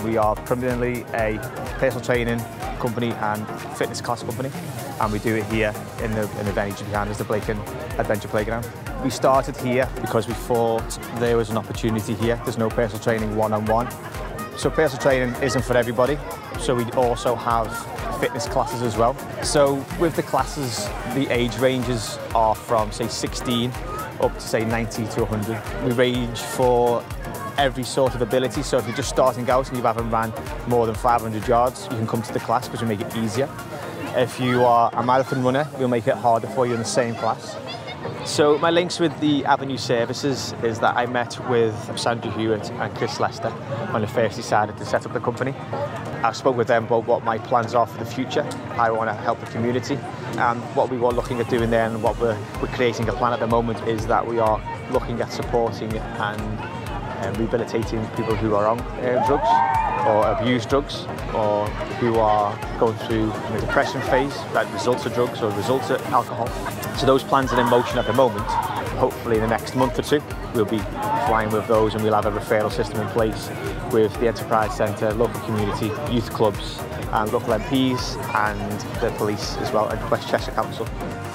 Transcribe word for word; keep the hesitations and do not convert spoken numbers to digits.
we are primarily a personal training company and fitness class company, and we do it here in the, in the venue behind us, the Blaken Adventure Playground. We started here because we thought there was an opportunity here. There's no personal training one-on-one. So personal training isn't for everybody, so we also have fitness classes as well. So with the classes, the age ranges are from say sixteen up to say ninety to one hundred. We range for every sort of ability, so if you're just starting out and you haven't ran more than five hundred yards, you can come to the class because we make it easier. If you are a marathon runner, we'll make it harder for you in the same class. So my links with the Avenue Services is that I met with Sandra Hewitt and Chris Lester when they first decided to set up the company. I spoke with them about what my plans are for the future. I want to help the community, and what we were looking at doing then, and what we're, we're creating a plan at the moment, is that we are looking at supporting and um, rehabilitating people who are on uh, drugs or abuse drugs, or who are going through a depression phase that results of drugs or results of alcohol. So those plans are in motion at the moment. Hopefully in the next month or two, we'll be flying with those, and we'll have a referral system in place with the Enterprise Centre, local community, youth clubs, and local M Ps, and the police as well, and West Cheshire Council.